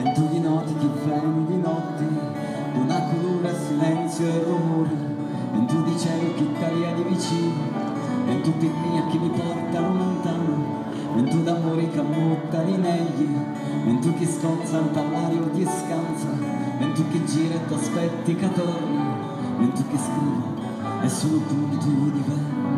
vento di notti che vieni di notte, una colura, silenzio e rumore, vento di cielo che taglia di vicino, vento per mia che mi portano lontano, vento d'amore che ammutta di negli, vento che scozza all'aria ti scansa, vento che gira e ti aspetti che torni, vento che scrive è solo punto di vento.